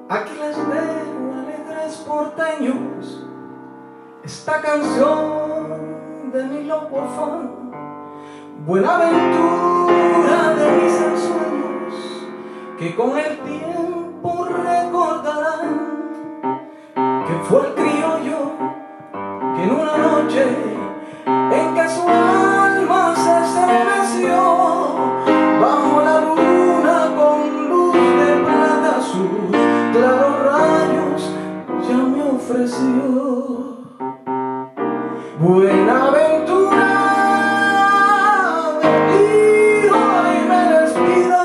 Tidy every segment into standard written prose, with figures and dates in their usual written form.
Aquí les dejo, alegres porteños, esta canción de mi loco afán, buena aventura de mis ensueños, que con el tiempo recordarán que fue el criollo que en una noche en que su alma se estremeció bajo la luna con luz de plata, sus claros rayos ya me ofreció. Buenaventura, me pido y me despido,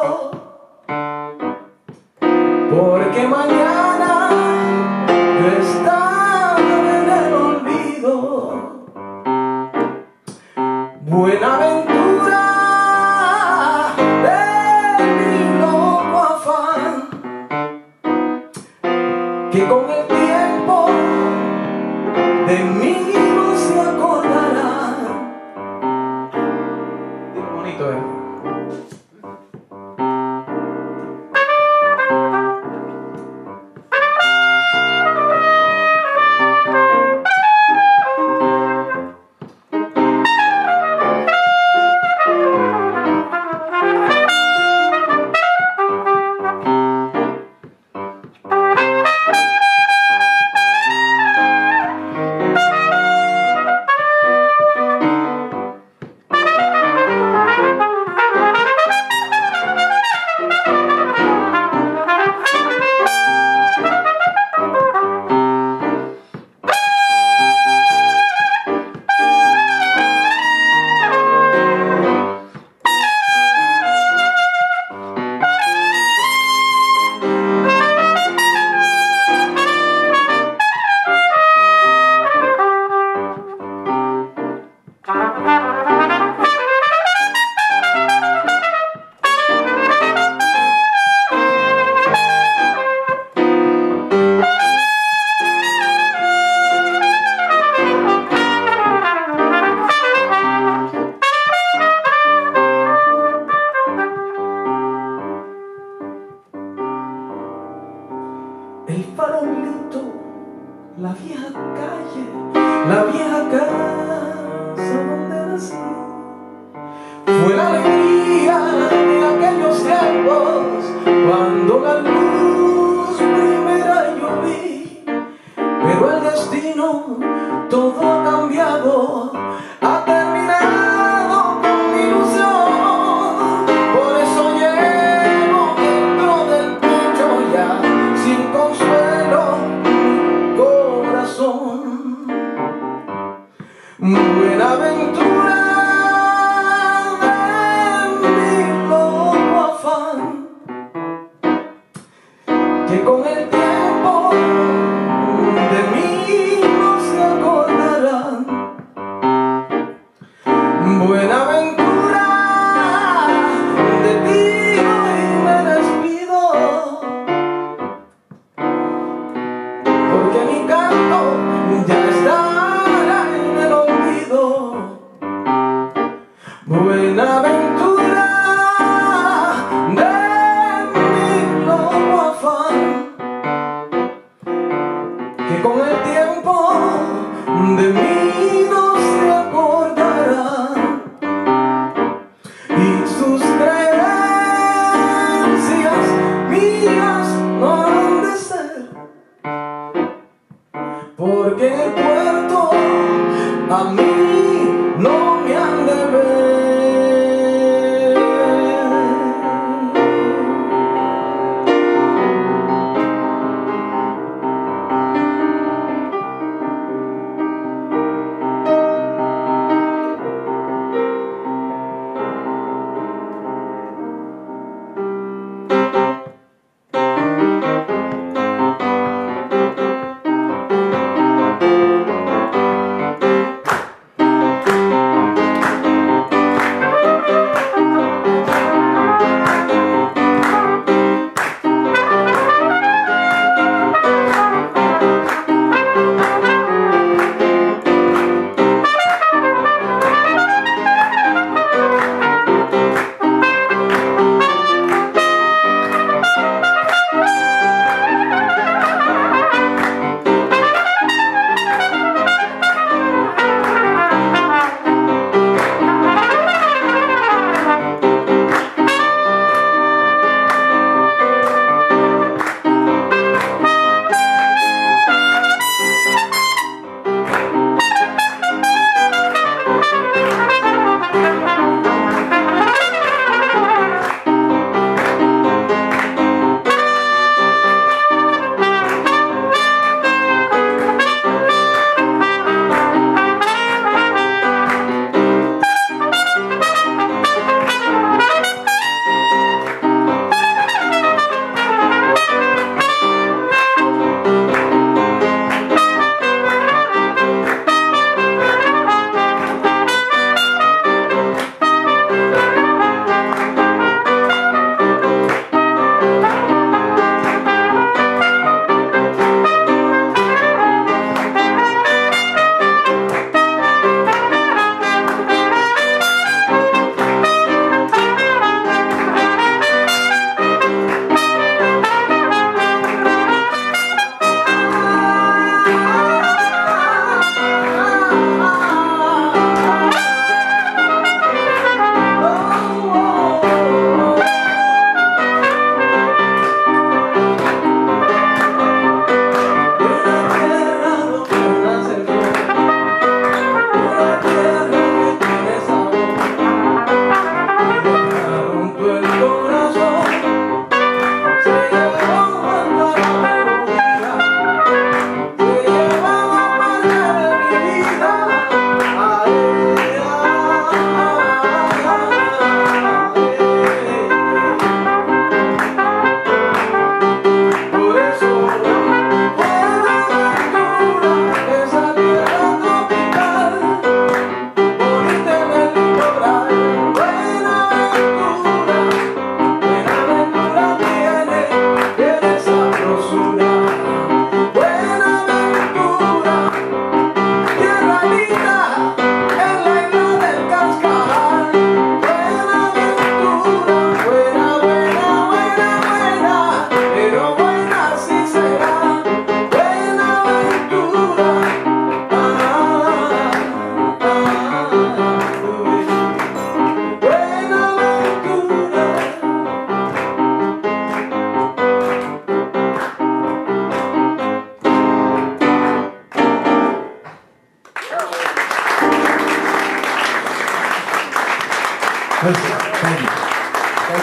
porque mañana yo estaré en el olvido. Buenaventura de mi loco afán, que con el tiempo de mí no se acordará. Qué bonito, el farolito, la vieja calle, la vieja casa donde nací, fue la alegría de aquellos tiempos cuando la luz primera yo vi. Pero el destino todo ha cambiado, ha terminado con mi ilusión. Por eso llevo dentro del pecho ya sin consuelo mi corazón.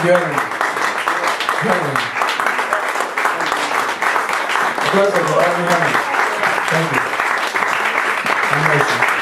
Thank you, Ernie. Applause for Ernie Hammes. Thank you. Amazing.